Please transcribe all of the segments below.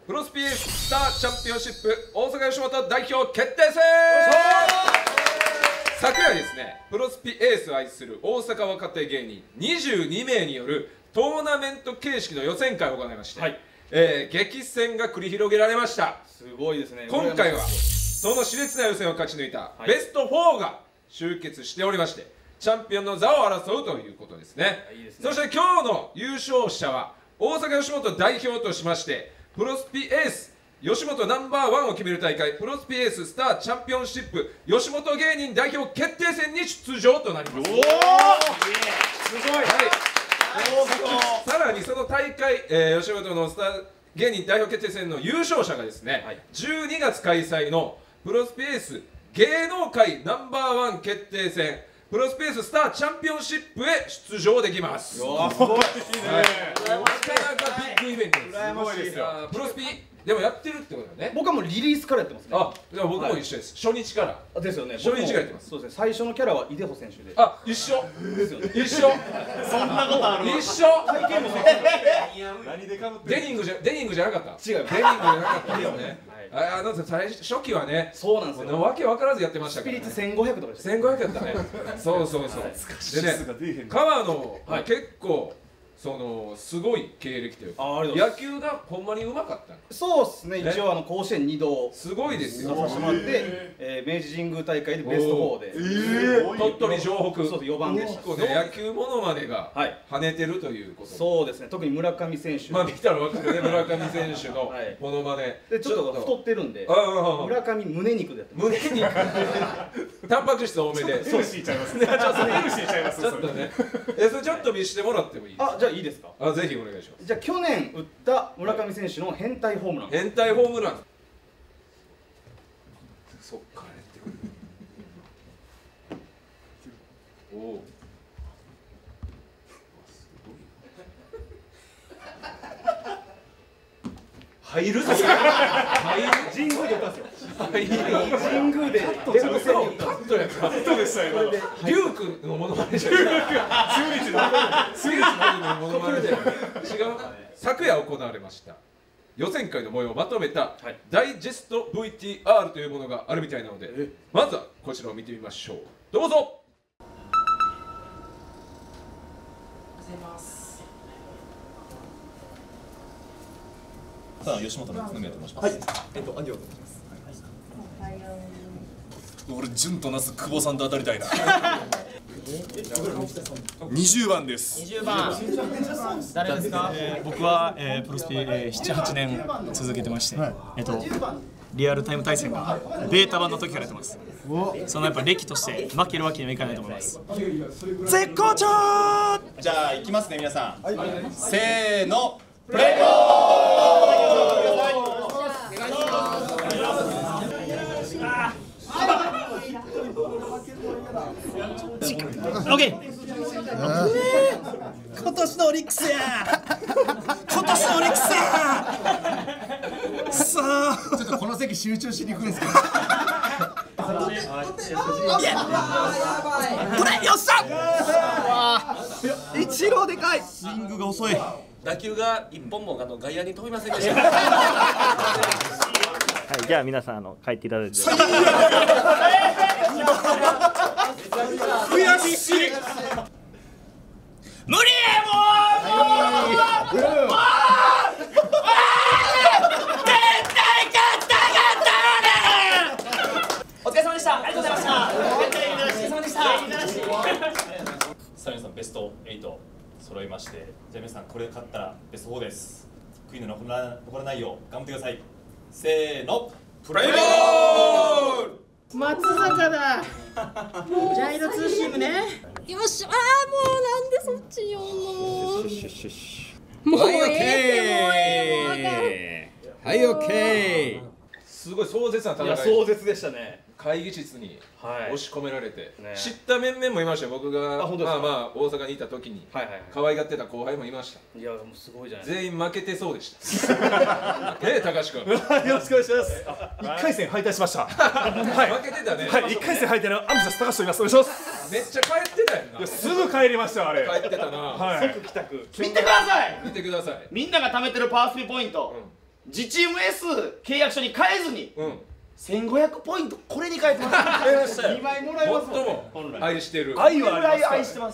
プロスピエーススターチャンピオンシップ大阪吉本代表決定戦。昨夜ですね、プロスピエースを愛する大阪若手芸人22名によるトーナメント形式の予選会を行いまして、はい、激戦が繰り広げられました。 すごいですね。 今回はその熾烈な予選を勝ち抜いたベスト4が集結しておりまして、チャンピオンの座を争うということですね。そして今日の優勝者は大阪吉本代表としまして、プロスピエース吉本ナンバーワンを決める大会、プロスピエーススターチャンピオンシップ吉本芸人代表決定戦に出場となります。おお、すごい。はい、さらにその大会、吉本のスター芸人代表決定戦の優勝者がですね、はい、12月開催のプロスピエース芸能界ナンバーワン決定戦プロスピエーススターチャンピオンシップへ出場できます。すごいですね。なかなかビッグイベントです。すごいですよ。プロスピでもやってるってことだね。 僕はもうリリースからやってますね。 あ、でも僕も一緒です。初日から。 ですよね。 初日からやってます。 そうですね。最初のキャラはイデホ選手で。 あ、一緒。ですよね。一緒。 そんなことある。 一緒。 体型も何でかぶって。 デニングじゃなかった。 違う。デニングじゃなかったよね。初期はね、 そうなんですよ。 わけ分からずやってましたから。 スピリッツ1500とかでした。 1500やったね。そうそうそう。でね、川野結構すごい経歴というか、野球がほんまにうまかった。 そうですね。一応甲子園2度すごいですよ。 出させてもらって、明治神宮大会でベスト4で鳥取城北、 そう4番でした。 野球ものまでが跳ねてるということ。 そうですね。特に村上選手、 まあ見たら分かるね、村上選手のものまねでちょっと太ってるんで、村上胸肉でやってます。 胸肉タンパク質多めで、 そうしちゃいますね。ちょっとヘルシーちゃいます。 ちょっとね、それちょっと見せてもらってもいいですか。 あ、じゃあいいですか。 あ、ぜひお願いします。 じゃあ去年打った村上選手の変態ホームラン。 変態ホームラン。そっからやってくる。おお。入るぞ。入る。 神宮で打ったんですよ。 入る。 神宮でレフト線に打った。 カットやった。 カットでしたよ。 リュウ君のモノマネじゃない。 中日のモノマネで違う。昨夜行われました予選会の模様をまとめたダイジェスト VTR というものがあるみたいなので、まずはこちらを見てみましょう。どうぞ。 さあ、吉本の常宮と申します。 はい。アンディオと申します。 俺、潤と那須久保さんと当たりたいな。20番です。 20番。誰ですか？ 僕はプロスピ7、8年続けてまして、リアルタイム対戦がベータ版の時からやってます。そのやっぱ歴として負けるわけにはいかないと思います。絶好調。 じゃあ、行きますね、皆さん。せーの。プレイボオッケー。今年のオリックスや。今年のオリックスや。さあ、ちょっとこの席集中しに行くんですけど。これよっしゃ。一郎でかい。スイングが遅い。 打球が一本も外野に飛びませんでした。 はい、じゃあ皆さん帰っていただいて。 悔しい。 無理もう。お疲れ様でした。ありがとうございました。お疲れ様でした。 さあ皆さんベスト8揃いまして、じゃあ皆さんこれ勝ったらベスト4です。悔いの残らないよう頑張ってください。せーの、プレイボール。 松坂だ。ジャイロツーシームね。 よし、ああもうなんでそっちよもう。もうはい、オッケー。はい、オッケー。すごい壮絶な戦い。 いや、壮絶でしたね。 会議室に押し込められて、 ね、 知った面々もいましたよ。僕がまあまあ大阪にいた時に可愛がってた後輩もいました。 いや、もうすごいじゃない。 全員負けてそうでした。ねえ、高橋君。 よろしくお願いします。1回戦敗退しました。はい。 負けてたね。 はい、1回戦敗退のアミサス高橋と言います。お願いします。 めっちゃ帰ってたよな。 すぐ帰りましたあれ。 帰ってたな。 はい。 即帰宅。 見てください。 見てください。 みんなが貯めてるパワースピポイント。 自チーム S 契約書に変えずに1500ポイントこれに変えてます。2枚もらえますもんね。 最も愛してる愛はありますから。愛してます。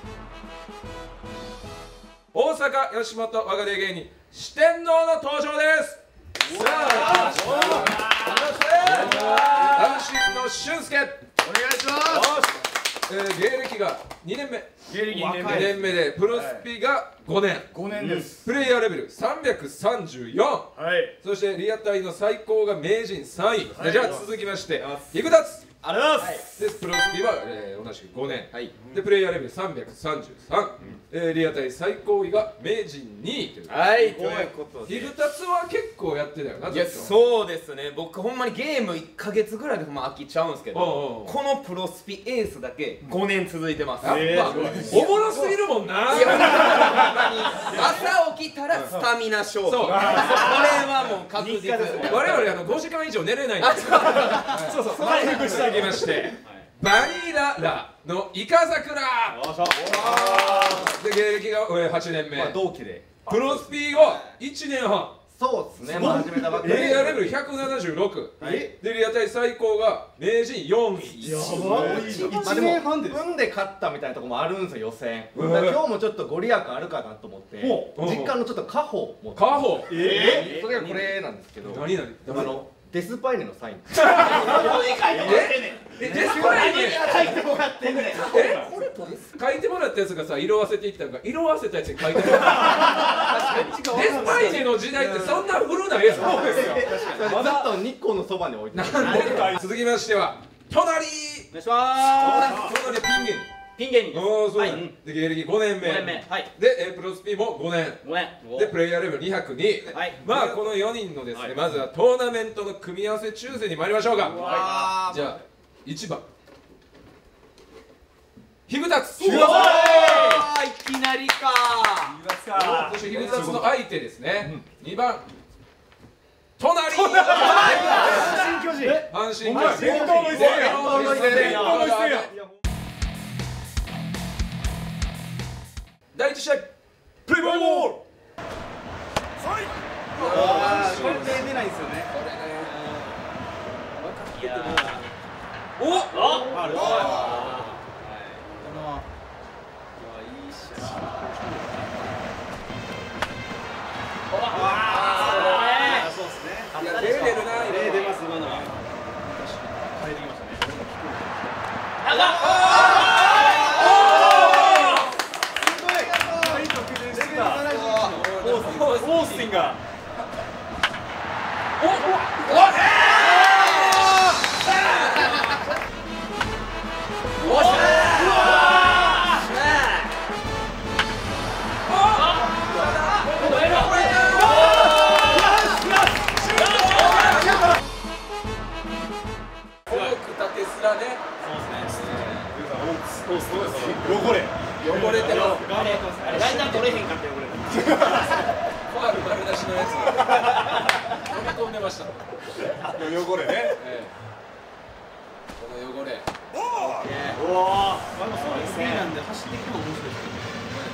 大阪吉本若手芸人四天王の登場です。さあ安心の俊介お願いします。芸歴が2年目2年目でプロスピが5年です。プレイヤーレベル334、そしてリアタイの最高が名人3位。じゃあ続きましてヒグタツありがとうございます。 でプロスピは同じく5年でプレイヤーレベル333、リアタイ最高位が名人2位という。 はいということでヒグタツは結構やってたよな。 いやそうですね。僕ほんまにゲーム1ヶ月ぐらいで飽きちゃうんですけど、このプロスピエースだけ5年続いてます。 やっぱおもろすぎるもんな。 朝起きたらスタミナ勝負。これはもう確実です。 我々5時間以上寝れないんです。そうそう、回復していきましてバニララのイカザクラで芸歴が8年目、 同期でプロスピ後1年半。 そうですね。始めたばっかり。 プレイヤーレベル176でリアタイ最高が名人4位。 1年半で運で勝ったみたいなとこもあるんですよ、予選。今日もちょっとご利益あるかなと思って実家のちょっと家宝を持って。 家宝それがこれなんですけど、 何デスパイネのサイン。 デスパイネ書いてもらってんねん。 書いてもらったやつがさ、色あせていったのか、色あせたやつに書いてもらったデスパイネの時代ってそんな古ないやつなんですよ。 ずっと日光のそばに置いて続きましては隣。 お願いします。 隣ピン芸人。 ピン芸人です。 おー、そうや。で芸歴5年目でプロスピも5年でプレイヤーレベル202。まあこの4人のですね、まずはトーナメントの組み合わせ抽選に参りましょうか。じゃあ1番ヒグタツ。いきなりか。 そしてヒグタツの相手ですね。2番隣。阪神巨人。伝統の一戦。第1試合プレイボール。 これ出ないんですよね。 オースティンが汚れてる。 大体取れへんかった汚れた。 ファール丸出しのやつ飲み込んでました。 汚れね。 この汚れ。 おお。そうですなんで走っていくの面白いですね。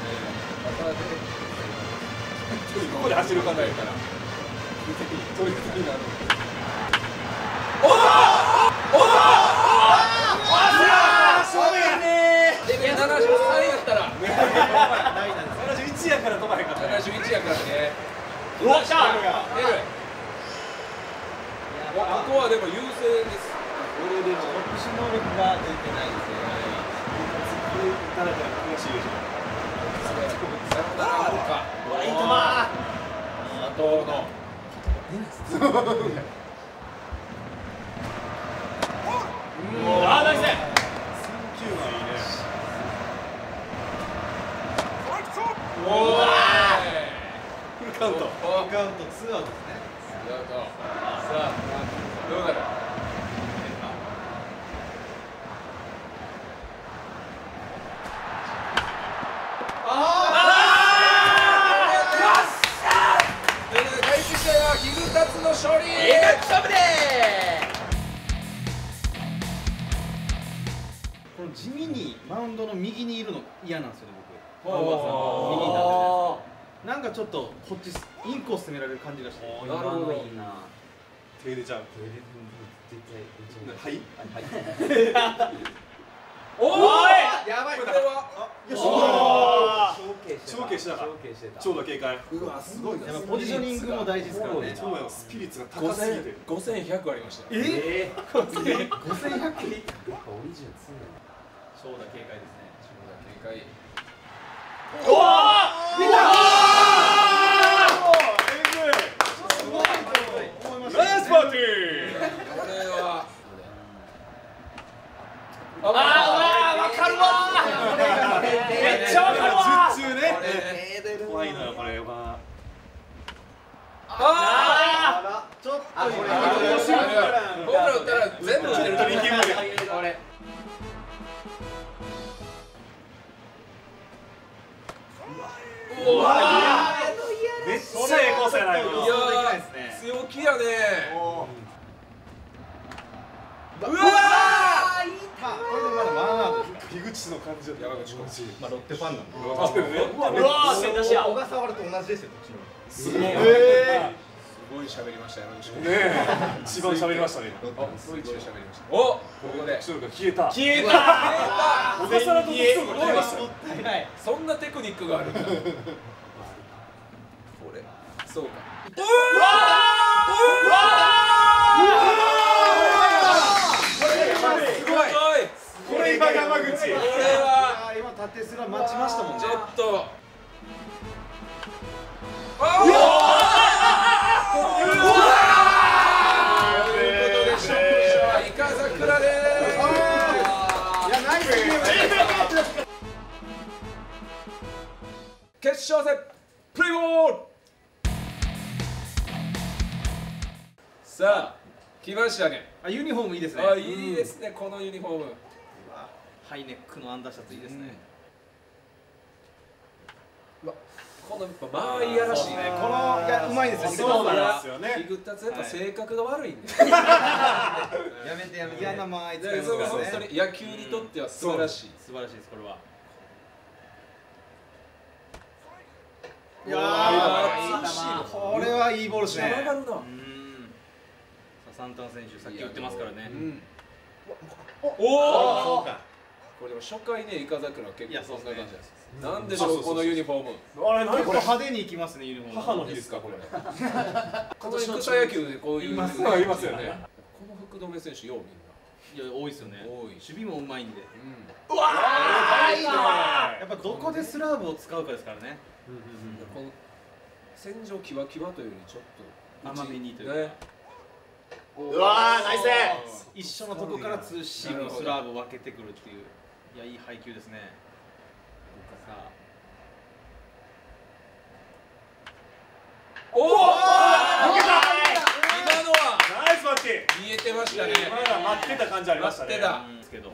ここで走るかないから。取り付きになる。おお。おお。レベル73やったら 71やから飛ばへんかった。 71やからね。 うわっしゃ出る。ここはでも優勢です。 俺でも特殊能力が出てないんですよ。 ただから悔しいでしょ。 さよならあるか。 いいとま佐藤のあーナイス。 おーフルカウント。 2アウトですね。 さあどうなる。第1試合はヒグタツの勝利。 この地味にマウンドの右にいるの嫌なんですよね、僕。 右になってる。 なんかちょっとこっちインコース攻められる感じがして。 なるほど。 手出ちゃう。はい。 おお。 やばい。 これは。 よし。 長継してた。長打警戒。 うわすごいな。 ポジショニングも大事ですからね。 そうやスピリッツが高すぎて。 5100ありました。 え？5100。長打警戒ですね。 警戒。 おお。見た。 ナイスパーティー。 これは。 わかるわ。めっちゃわかるわ。 術中ね。怖いなこれは。 ちょっとホームラン打ったら全部打ってる。 これ。 うわめっちゃええコースやないの。 いや強気やね。うわこれでまだワンアウト。 樋口の感じだった。 山口コーチ。 まあロッテファンなんで。 うわ小笠原と同じですよ。 すごい。 すごい喋りました山口コーチ。 ね一番喋りましたね。 すごい喋りました。お、ここで後ろが消えた。 消えた。 小笠原と後ろが消えましたよ。 そんなテクニックがあるんだ。これ、そうか。うわすごい。 これ今山口。 これは今縦すら待ちましたもんね。 ちょっと。イカザクラです。 いやナイスゲーム。 決勝戦プレーボール。さあ来ましたね。 あユニフォームいいですね。 あいいですねこのユニフォーム。 ハイネックのアンダーシャツいいですね。 このやっぱ間合いやらしいね。 このいやうまいですよ。 そうなんですよね。 ヒグタツやっぱ性格が悪いんで。 やめてやめて。嫌な間合い使いますからね。 本当に野球にとっては素晴らしい。 素晴らしいですこれは。 いやこれはいいボールですね。 上がるな。 サンタナ選手さっき言ってますからね。 おお。これでも初回ねイカザクラ結構そんな感じなんです。なんでしょうこのユニフォーム。 あれ何これ。 派手にいきますねユニフォーム。 母の日ですかこれ。 今年草野球でこういういますよね。 この福留選手ようみんな。 いや多いですよね。 多い。 守備もうまいんで。 うわーいいな。やっぱどこでスラーブを使うかですからね。 この戦場キワキワというよりちょっと甘めにというか。 うわーナイス。 一緒のとこからツーシームのスラーブを分けてくるっていう。いやいい配球ですね。さあ。 おお。今のはナイスバッティ。 見えてましたね。 まだ待ってた感じありましたね。 待ってた。 ですけど。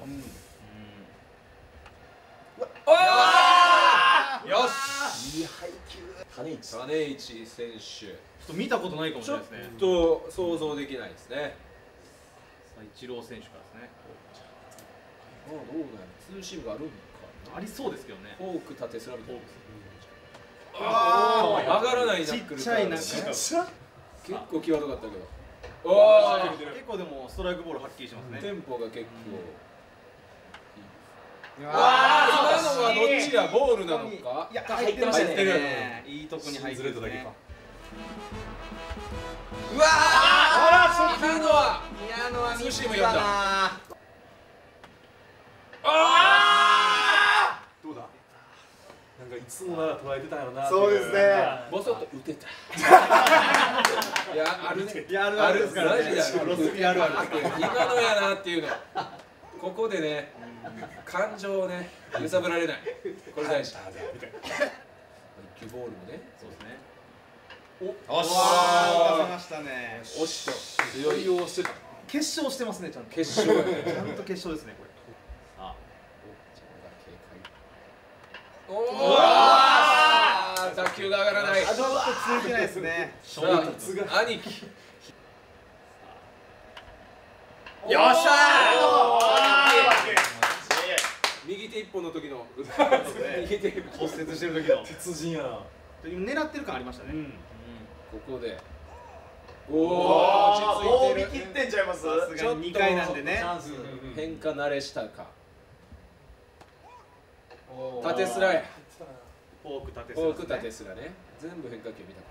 よし。いい配球。金市選手。 ちょっと見たことないかもしれないですね。 ちょっと想像できないですね。 イチロー選手からですね。 どうなの？ツーシームがあるんか。 ありそうですけどね。 フォーク縦スラブ。上あがらないな。 ちっちゃいな。 結構際どかったけど。おお。 結構でもストライクボールはっきりしますね。 テンポが結構。今のはどっちやボールなのか？ いや入ってましたね。いいとこに入ってるね。 うわあ！今のはツーシーム読んだ。ああ！ どうだ。なんかいつもなら捉えてたよな。 そうですね。 ボソッと打てた。いやあるね。 いやあるですからね。ロスピあるある。 今のやなっていうの。ここでね、感情をね揺さぶられない。これ大事。一球ボールもね。 そうですね。 お、 よし。出せましたね。 おしと強いをしてた。 決勝してますねちゃんと。 決勝やね。 ちゃんと決勝ですねこれ。あ。 おお。打球が上がらない。 ちょっとついてないですね。 さあ、兄貴。 よっしゃ右手一本の時の右手骨折してる時の鉄人やな。 狙ってる感ありましたね。 ここでおお落ち着いてる。 切ってんちゃいます。 さすがに2回なんでね。 変化慣れしたか。縦スライ。 フォーク縦フォーク縦スラね。全部変化球見たか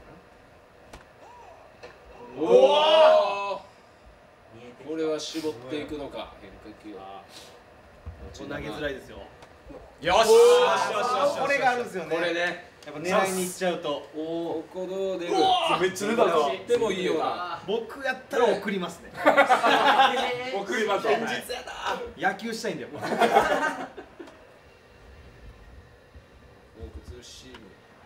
な。おお。これは絞っていくのか変化球は。 投げづらいですよ。 よし。 これがあるんですよね。 これね。 やっぱ狙いに行っちゃうと。 ここどう出る。 めっちゃ出たぞ。 でもいいような。 僕やったら送りますね。 送ります。現実やな。 野球したいんだよ。 フォークツーシーム。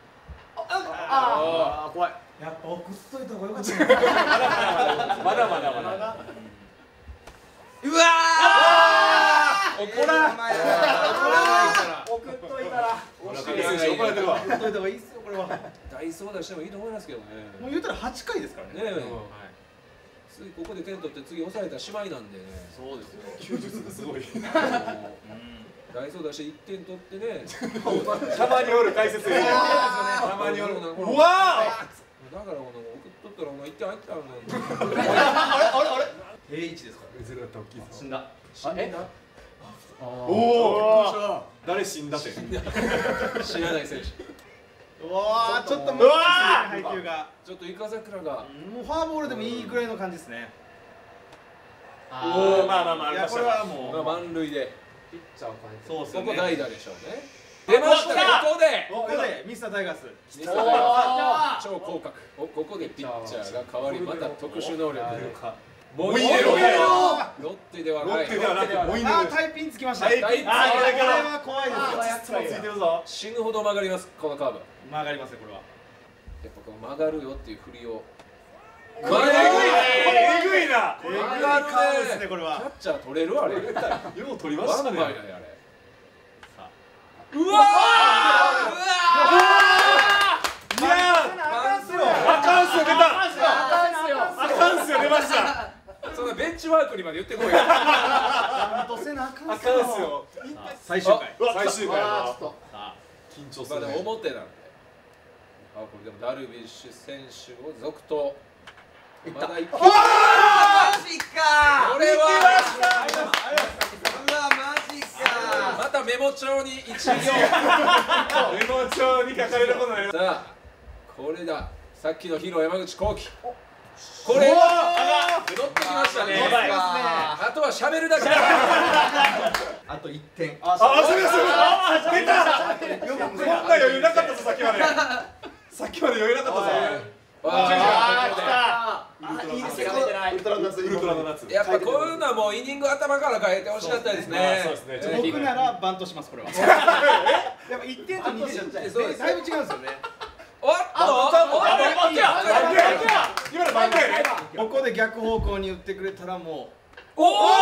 ああ怖い。やっぱ送っといた方がよかった。 まだ。 うわー。怒らないから。 送っといたら。 怒られてるわ。 送っといた方がいいっすよこれは。 大相談してもいいと思いますけどね。 もう言ったら8回ですからね。 ねえ。次ここで点取って次抑えたらしまいなんでね。 そうですよ。 球術がすごい。 大相談して1点取ってね。 たまにおる解説員。たまにおる。うわだから送っとったらお前1点入ったの。 あれ平一ですか。 ゼロだったら大きいです。 死んだ。 おお。誰死んだって。 知らない選手。 うわーちょっと難しいですね配球が。 ちょっとイカザクラがもうフォアボールでもいいぐらいの感じですね。 おおまあいやこれはもう満塁で。 そうですよね。 ここ代打でしょうね。出ましたここでミスタータイガース。 超広角。ここでピッチャーが変わりまた特殊能力。 モイネロ。 ロッテではない。 タイピンつきました。 タイピンこれは怖いですよ。 ついてるぞ。 死ぬほど曲がりますこのカーブ。 曲がりますねこれは。 やっぱこの曲がるよっていう振りを。 これえぐいな。 曲がるですねこれは。 キャッチャー取れるあれ。 よう取りましたね。 ワンバイだよあれ。うわー。 いやあかんすよ出た。あかんすよ出ました。 そんなベンチワークにまで言ってこいよ。 ちゃんとせなあかんすよ。最終回。 最終回は緊張するね。 まあでも表なんで。あこれでもダルビッシュ選手を続投。まだいった。マジか。これは。うわマジか。またメモ帳に1行。 メモ帳に書かれることない。 さあこれだ。さっきのヒーロー山口幸輝。これは乗ってきましたね。あとは喋るだけ。 あと1点。 あ、それ出た。こんな余裕なかったぞさっきまで。さっきまで余裕なかったぞ。 いいですよ。ウルトラの夏。 やっぱこういうのはもうイニング頭から変えてほしかったですね。 僕ならバントしますこれは。やっぱ1点と2点だいぶ違うんですよね。 おっと今のバントやね。 ここで逆方向に打ってくれたらもう。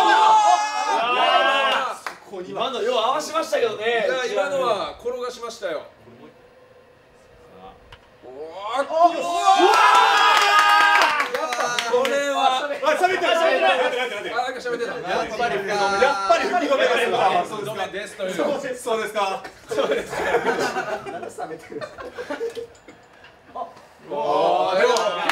今のよう合わしましたけどね。 今のは転がしましたよ。これは喋ってなんか喋ってた。 やっぱり吹き止めがそうですという。 そうですか。そうですか。 なんで冷めてるんですか。 おおでも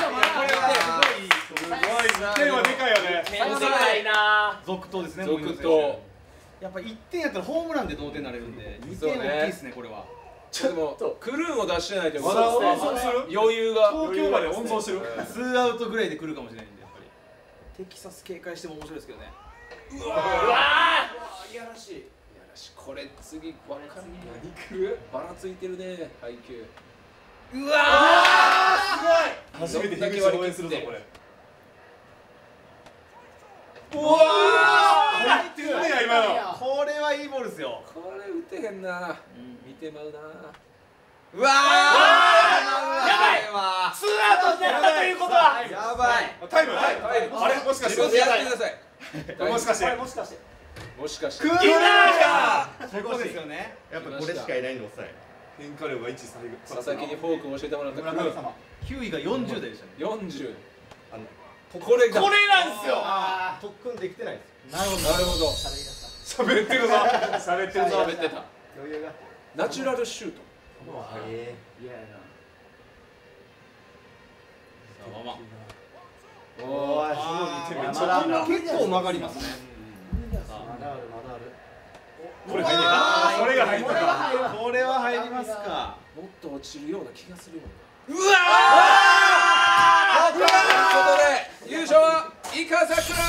すごい点はでかいよね。 点でかいな。 続投ですね。 続投。 やっぱ1点やったらホームランで同点になれるんで2点大きいですねこれは。 でもクルーンを出してないとまだ温存する。 余裕が東京まで温存してる。 2アウトぐらいで来るかもしれないんでやっぱりテキサス警戒しても面白いですけどね。 うわいやらしい。いやらしい。これ次わかんない。何来る？ばらついてるね配球。うわーすごい。初めて樋口応援するぞこれ。 うわー入ってるね今の。 これはいいボールですよ。 これ打てへんな。見てまうな。 うわーやばい。ツーアウトになったということはやばい。 タイムあれもしかして自分でやってください。 もしかしてもしかして。 クーラーそこですよね。 やっぱこれしかいないの抑え。 変化量が1最後。 佐々木にフォークを教えてもらったクルーン。 9位が40代でしたね。 40。 これなんですよ。 特訓できてないです。 なるほど。 なるほど。 喋ってるぞ。喋ってるぞ。 喋ってた。ナチュラルシュート。 おー、すごい。結構曲がりますね。 これ入ります。それが入ったか。 これは入りますか。 もっと落ちるような気がするようわということで優勝はイカザクラ。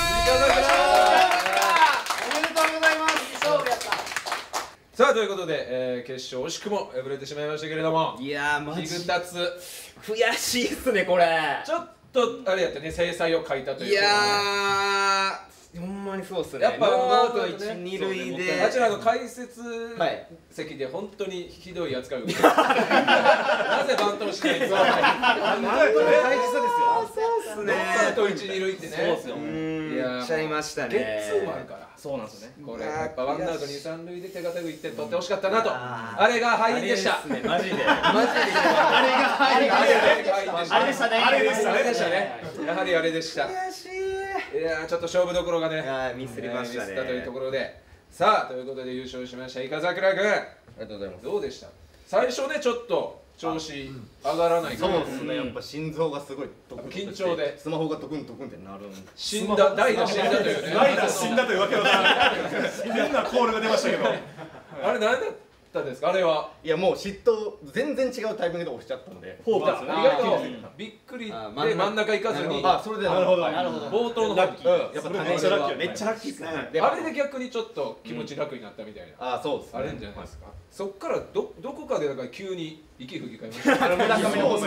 おめでとうございます。勝負やった。 さあということで、決勝惜しくも敗れてしまいましたけれども、 いやーマジヒグタツ悔しいっすねこれ。 ちょっとあれやったね、制裁を書いたという。 いやーほんまにそうっすね。 やっぱノーアウト一二塁であちらの解説席で本当にひどい扱いを受けた。なぜバントをしないんですか。 大事さですよ。 そうっすね。 ノーアウト一二塁ってね。 そうっすよ。言っちゃいましたね。 ゲッツーもあるから。 そうなんですよね。 これやっぱワンアウト二三塁で手堅く1点取ってほしかったなと。あれが敗因でした。 マジで。マジで。 あれでしたね。 あれでしたね。やはりあれでした。 悔しい。 いやちょっと勝負どころがね、 ミスりましたね。 ミスったというところで、さあということで優勝しましたイカザクラ君、ありがとうございます。どうでした？最初ねちょっと調子上がらないから。 そうですね。やっぱ心臓がすごい緊張でスマホがトクントクンってなる。 死んだ、代打死んだというね。 代打死んだというわけは変なコールが出ましたけど。 あれ何だったんですかあれは。 いやもう嫉妬全然違うタイミングで押しちゃったので。 フォークですよね。意外とびっくりで真ん中行かずに。 あ、それでなるほど。 冒頭のラッキー。 やっぱめっちゃラッキー。めっちゃラッキーですね。 あれで逆にちょっと気持ち楽になったみたいな。 あ、そうです。 あれんじゃないですか。そっからどこかでだから急に息吹き返りました。村上の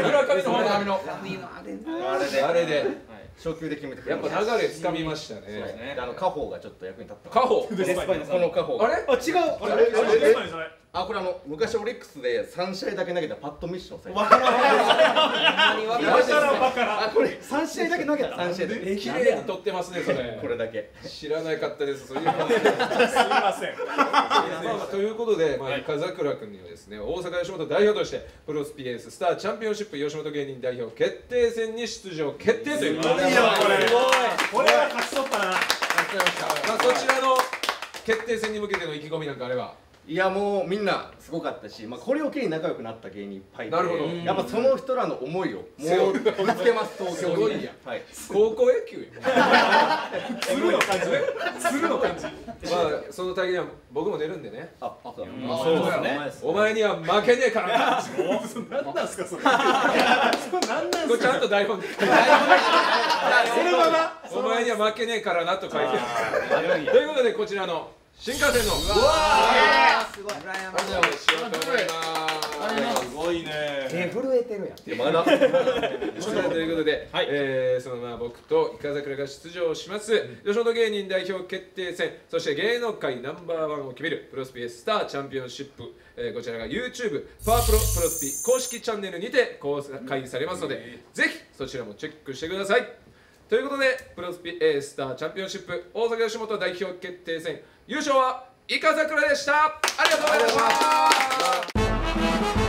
あれで初球で決めてくやっれました。 ぱ流れ掴みましたね。 家宝がちょっと役に立った。 家宝。 この家宝。 あれ？ あ、違う。 あれあ、これ昔オリックスで3試合だけ投げたパッド・ミッションさん。あ、これ3試合だけ投げた。3試合で。 綺麗に取ってますねそれ。 これだけ。 知らなかったです。それ。すみません。 ということで、風倉君にはですね、大阪吉本代表としてプロスピエーススターチャンピオンシップ吉本芸人代表決定戦に出場決定ということで。 これは勝ち取ったな。 そちらの決定戦に向けての意気込みなんかあれば。 いやもうみんなすごかったし、これを機に仲良くなった芸人いっぱいいて、 なるほど。 やっぱその人らの思いをもうぶつけます東京に。 すごいや。 はい。 高校野球や。 鶴の感じね。鶴の感じ。 その対には僕も出るんでね。 そうですね。 お前には負けねえからな。 何なんすかそれ。 これちゃんと台本で。 それはな。 お前には負けねえからなと書いてある。ということでこちらの新幹線のすごい。羨ましい。 すごいね。 手震えてるやん。 まだ。 ということで、そのまま僕とイカザクラが出場します吉本芸人代表決定戦、そして芸能界ナンバーワンを決めるプロスピエーススターチャンピオンシップ、こちらが YouTube パワープロプロスピ公式チャンネルにて公開されますので、ぜひそちらもチェックしてください。ということでプロスピエーススターチャンピオンシップ大阪吉本代表決定戦優勝はイカザクラでした。ありがとうございました。